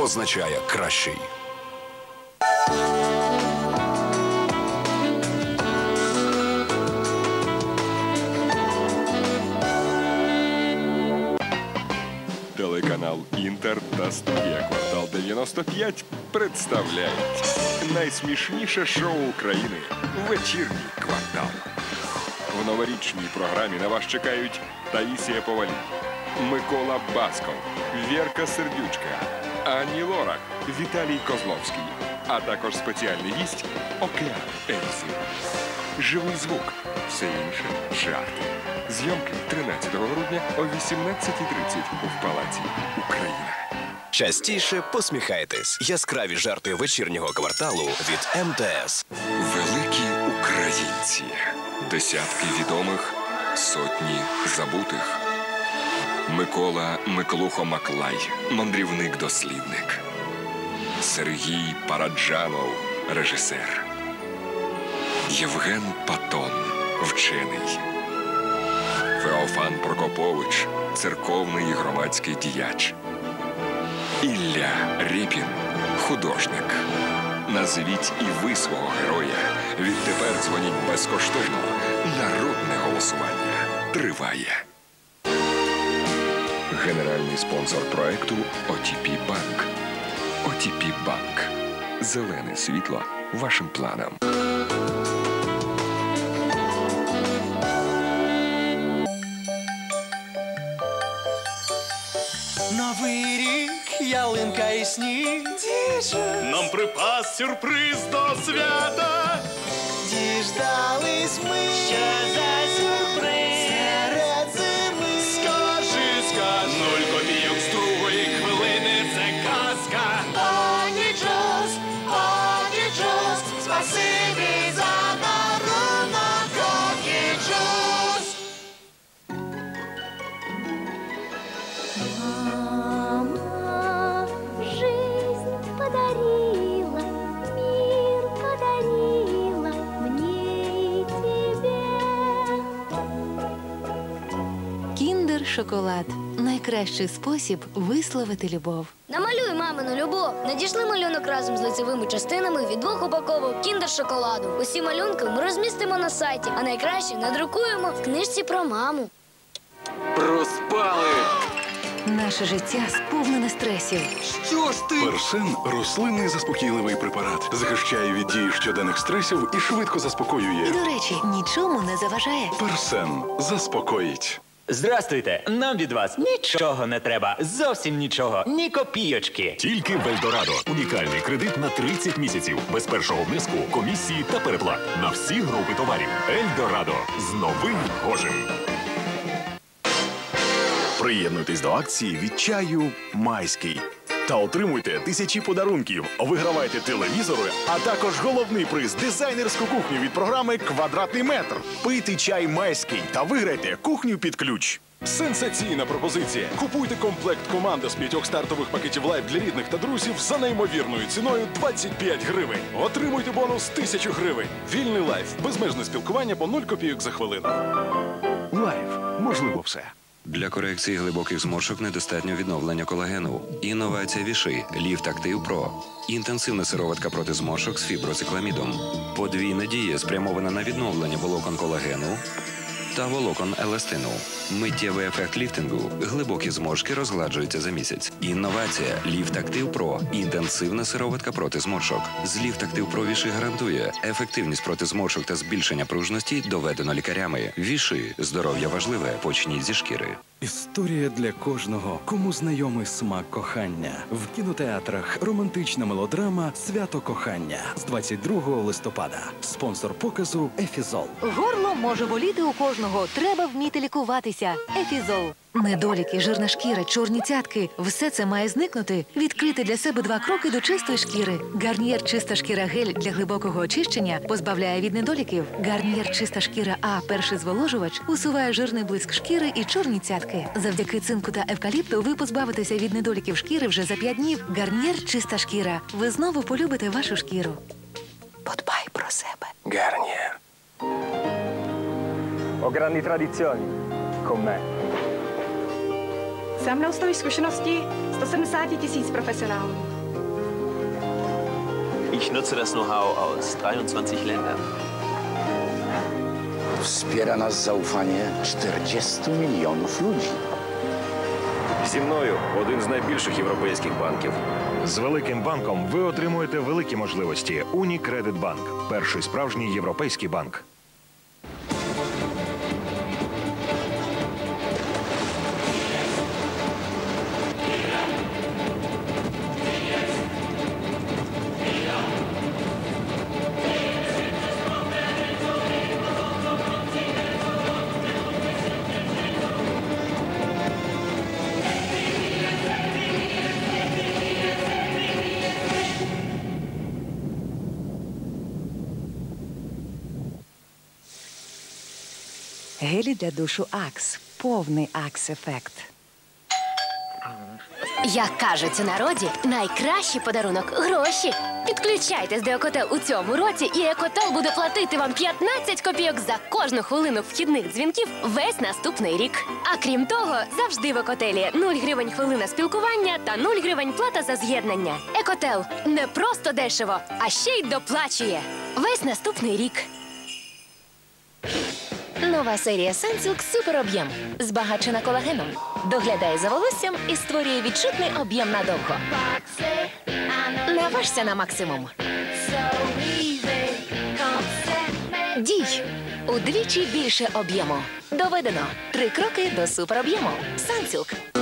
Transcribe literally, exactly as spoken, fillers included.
означає кращий. Телеканал «Інтер» та студія «Квартал дев'яносто п'ять» представляють найсмішніше шоу України «Вечірній квартал». В новорічній програмі на вас чекають Таїсія Повалій, Микола Басков, Вєрка Сердючка, Ані Лорак, Віталій Козловський, а також спеціальний гість Океан Ельзи. Живий звук, все інше – жарти. Зйомки тринадцятого грудня о вісімнадцятій тридцять в Палаці «Україна». Частіше посміхайтесь. Яскраві жарти вечірнього кварталу від ем те ес. Великі українці. Десятки відомих, сотні забутих. Микола Миклухо-Маклай, мандрівник-дослідник. Сергій Параджанов, режисер. Євген Патон, вчений. Феофан Прокопович, церковний і громадський діяч. Ілля Рєпін, художник. Назвіть і ви свого героя. Відтепер дзвоніть безкоштовно. Народне голосування триває. Генеральний спонсор проекту о ті пі Банк. о ті пі Банк. Зелене світло вашим планам. Новий рік, ялинка і сніг. Нам припас сюрприз до свята. Діждались ми. Що за сюрприз? Серед зими. Скажи, скажи. Нуль копійок з другої хвилини – це казка. Пані Джос, пані Джос, спасибі за дарунок, пані Джос. Мама жизнь подарила, мир подарила мне и тебе. Кіндер-шоколад – найкращий спосіб висловити любов. Намалюй мамину любов. Надійшли малюнок разом з лицевими частинами від двох упаковок кіндер-шоколаду. Усі малюнки ми розмістимо на сайті, а найкраще надрукуємо в книжці про маму. Проспали. Наше життя сповнене стресів. Що ж ти? Персен – рослинний заспокійливий препарат. Захищає від дії щоденних стресів і швидко заспокоює. До речі, нічому не заважає. Персен заспокоїть. Здрастуйте, нам від вас нічого не треба, зовсім нічого, ні копійочки. Тільки в Ельдорадо. Унікальний кредит на тридцять місяців. Без першого внеску, комісії та переплат. На всі групи товарів. Ельдорадо. З новим гожим. Приєднуйтесь до акції від чаю «Майський». Та отримуйте тисячі подарунків, вигравайте телевізори, а також головний приз – дизайнерську кухню від програми «Квадратний метр». Пийте чай «Майський» та виграйте кухню під ключ. Сенсаційна пропозиція. Купуйте комплект команди з п'ятьох стартових пакетів лайф для рідних та друзів за неймовірною ціною двадцять п'ять гривень. Отримуйте бонус тисячу гривень. Вільний лайф. Безмежне спілкування по нуль копійок за хвилину. Лайф. Можливо все. Для корекції глибоких зморшок недостатньо відновлення колагену. Інновація Віши. Ліфт Актив Про. Інтенсивна сироватка проти зморшок з фіброцикламідом. Подвійна дія спрямована на відновлення волокон колагену та волокон еластину. Миттєвий ефект ліфтингу. Глибокі зморшки розгладжуються за місяць. Інновація Ліфт Актив Про. Інтенсивна сироватка проти зморшок. З Ліфт Актив Про Віши гарантує ефективність проти зморшок та збільшення пружності доведено лікарями. Віши. Здоров'я важливе. Почніть зі шкіри. Історія для кожного, кому знайомий смак кохання. В кінотеатрах романтична мелодрама «Свято кохання» з двадцять другого листопада. Спонсор показу «Ефізол». Горло може боліти у кожного. Треба вміти лікуватися. Ефізол. Недоліки, жирна шкіра, чорні цятки – все це має зникнути. Відкрити для себе два кроки до чистої шкіри. Гарнієр чиста шкіра гель для глибокого очищення позбавляє від недоліків. Гарнієр чиста шкіра А перший зволожувач усуває жирний блиск шкіри і чорні цятки. Завдяки цинку та евкаліпту ви позбавитеся від недоліків шкіри вже за п'ять днів. Гарнієр чиста шкіра. Ви знову полюбите вашу шкіру. Подбай про себе. Гарнієр. О grandi tradizioni. Con me. Za mnou stojí zkušenosti sto sedmdesát tisíc profesionálů. Ich nutze das Know-how aus dreiundzwanzig Ländern. Wspiera nas zaufanie czterdziestu milionów ludzi. Зі мною один з найбільших європейських банків. З великим банком ви отримуєте великі можливості. Unicredit-Bank – перший справжній європейський банк. Гелі для душу Акс. Повний Акс-ефект. Як кажуть у народі, найкращий подарунок – гроші. Підключайтесь до Екотел у цьому році, і Екотел буде платити вам п'ятнадцять копійок за кожну хвилину вхідних дзвінків весь наступний рік. А крім того, завжди в Екотелі нуль гривень хвилина спілкування та нуль гривень плата за з'єднання. Екотел – не просто дешево, а ще й доплачує. Весь наступний рік. Нова серія Sunsilk Супероб'єм. Збагачена колагеном. Доглядає за волоссям і створює відчутний об'єм надовго. Наважся на максимум. Дій. Удвічі більше об'єму. Доведено. Три кроки до супероб'єму. Sunsilk.